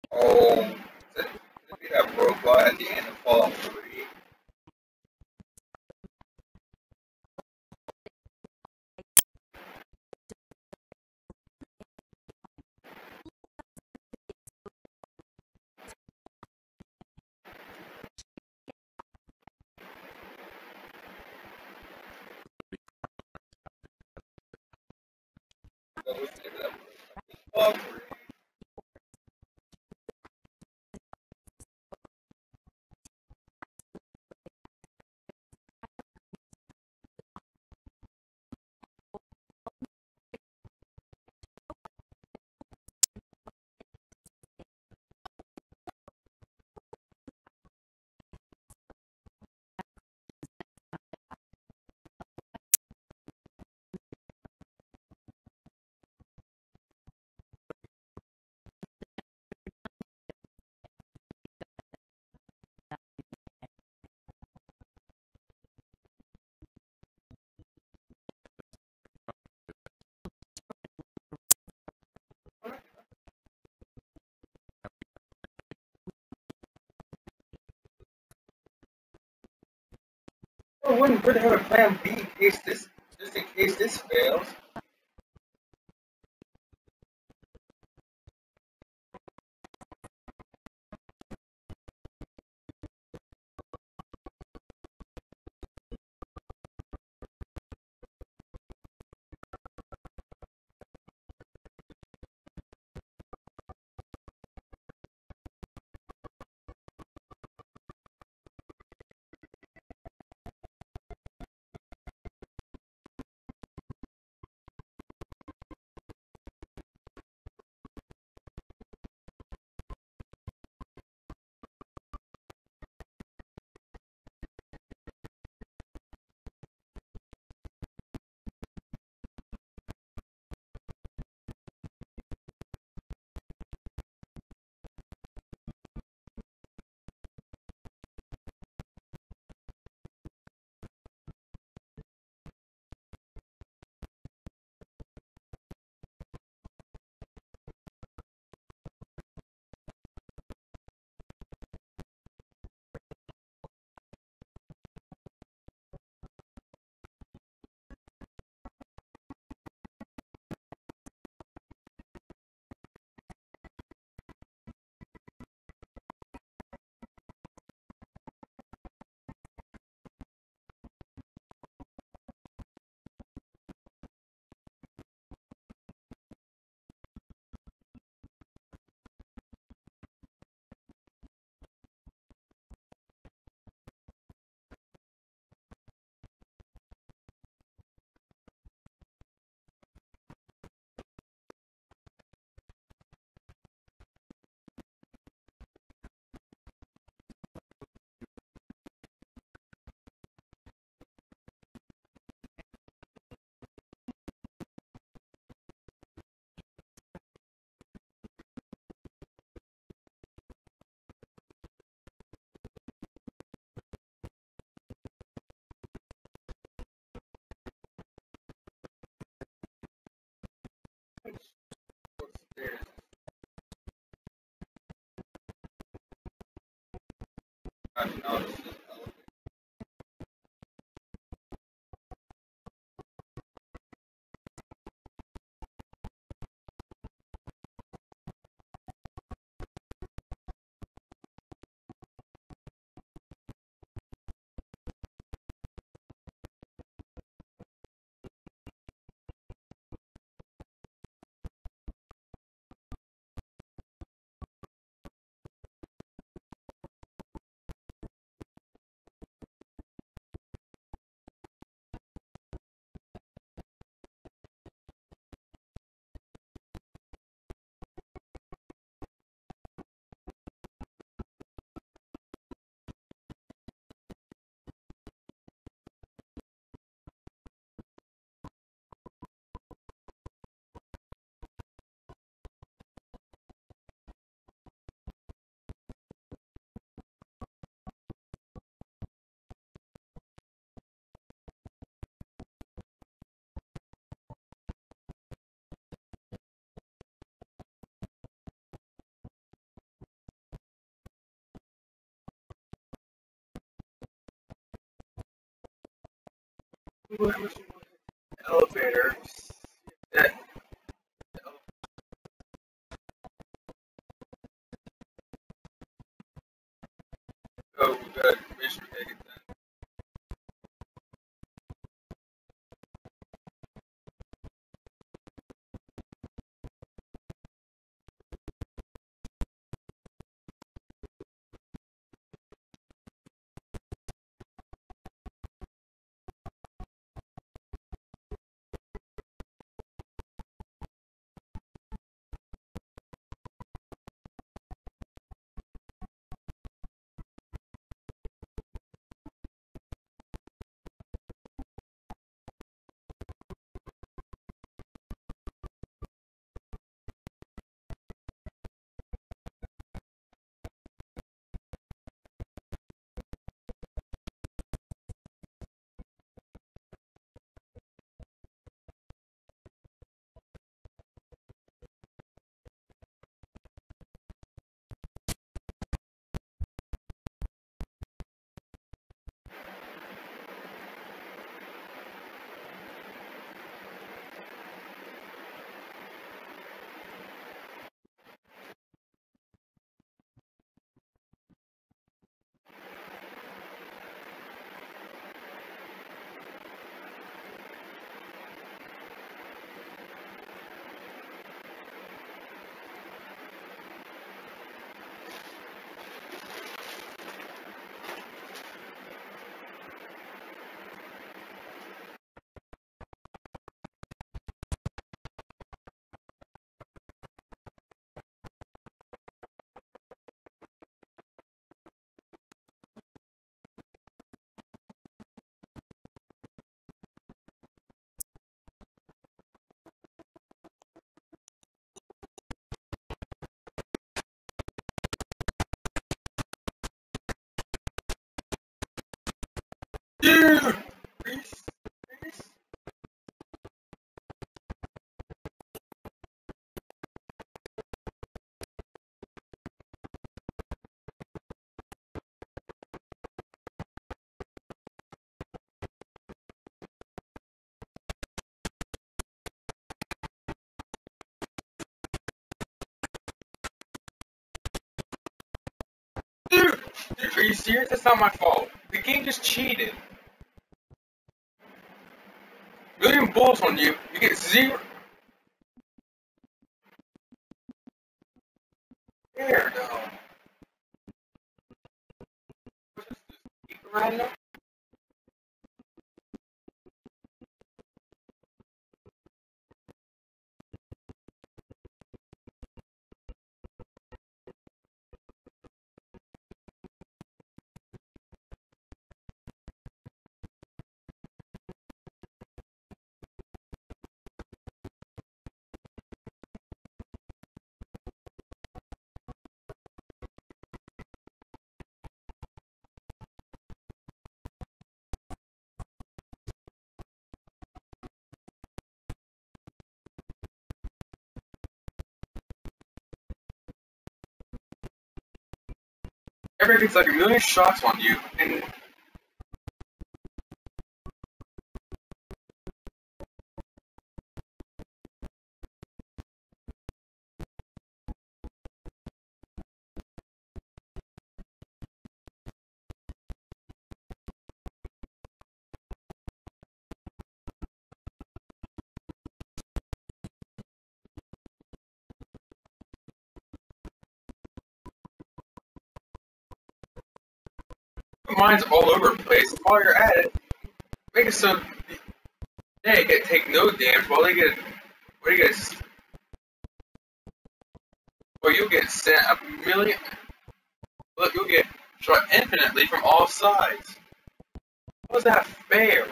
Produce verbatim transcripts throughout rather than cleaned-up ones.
Oh, the, the bit that broke out at the end of Fallout three. That was the bit that broke out. Fallout three. Well, wouldn't really have a plan B in case this, just in case this fails. There's not knowledge. Whoever's elevator. That. Oh, good. We should take it then. Dude! Please, please. Dude! Dude, are you serious? That's not my fault. The game just cheated. Million bullets on you. You get zero. There, no. Keep around now. Everybody gets like a million shots on you, and mine's all over the place. While you're at it, make it so they get take no damage while they get while you get or you'll get sent a million. Look, you'll get shot infinitely from all sides. How is that fair?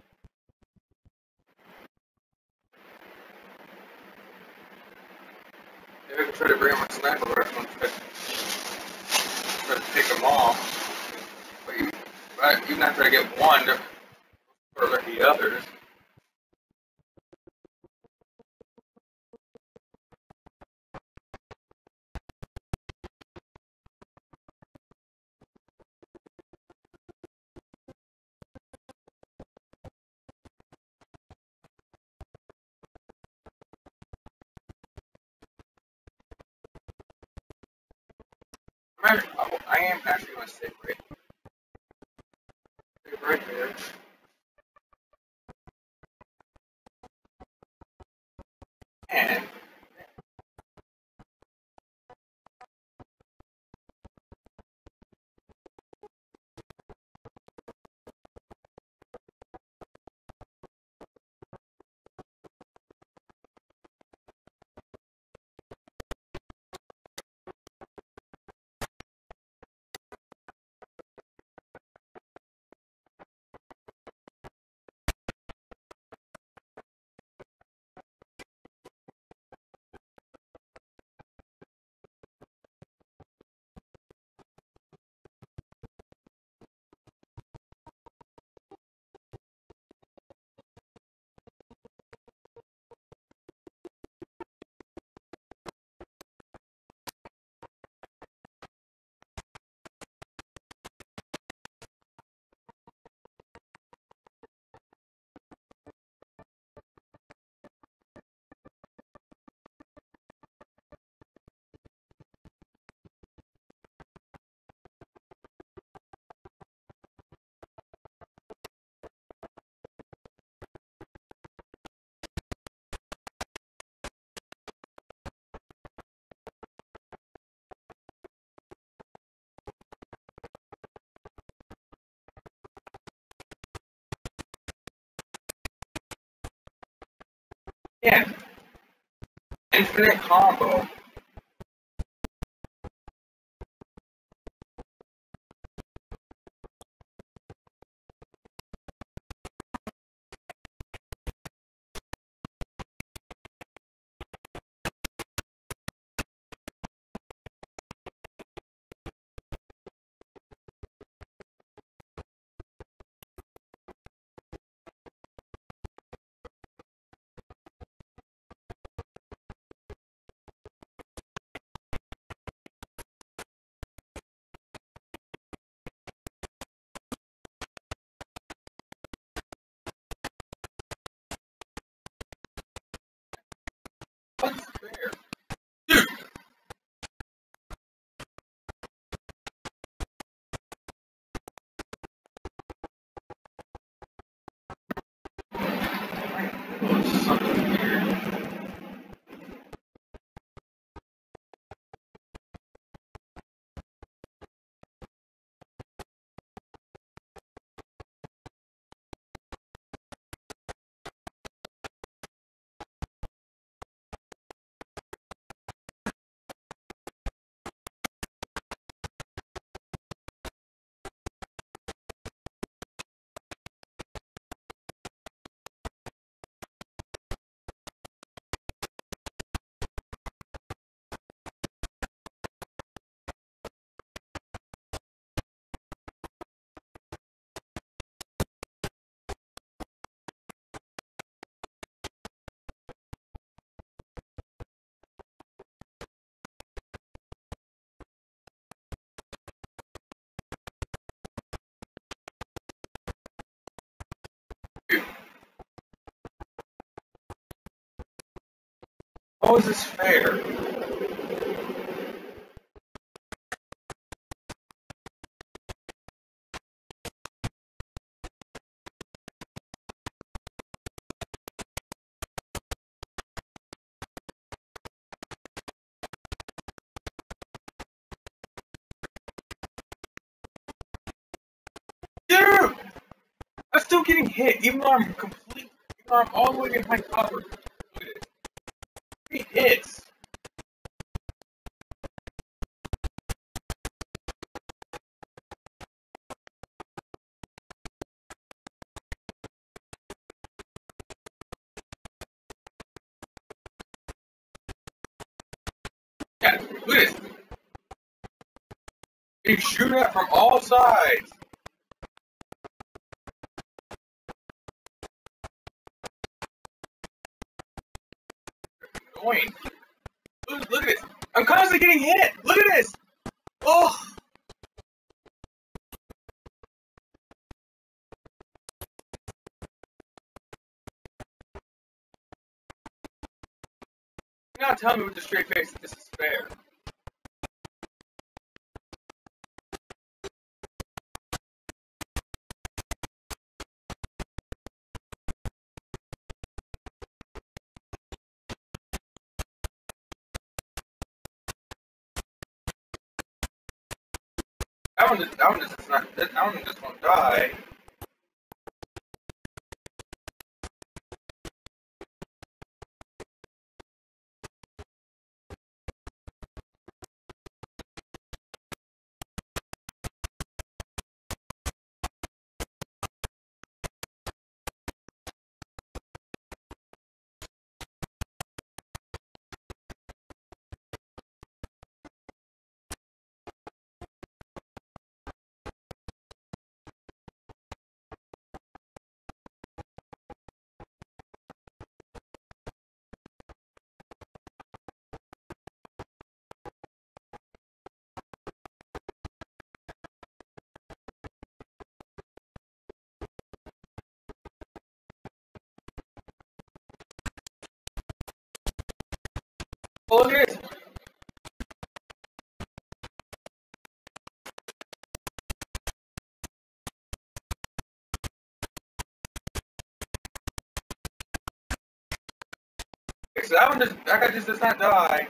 Maybe I can try to bring out my sniper rifle and try to, try to pick them off. But you, right, even after I get one, they're sort of like the others. I'm actually, I am actually going to sit right, sit right there. And yeah, infinite combo. What's fair? Dude, what's something weird? Dude, how is this fair? Dude, I'm still getting hit, even though I'm complete, even though I'm all the way behind cover. Look at it. Three hits. Yeah, look at this. You shoot at from all sides. Annoying. Look, look at this. I'm constantly getting hit. Look at this. Oh. You're not telling me with a straight face that this is fair. that one just that one just not that one just won't die. Oh, look at this. Okay, so that one just that guy just does not die.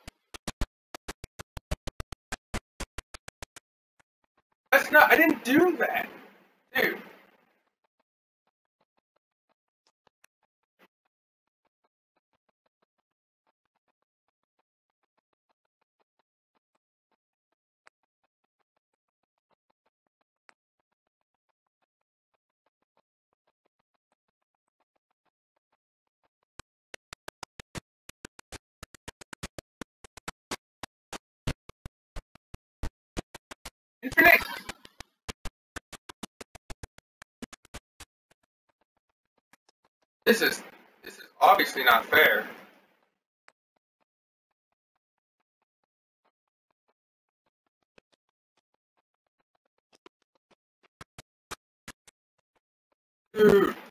That's not. I didn't do that, dude. Infinite. This is this is obviously not fair. Dude.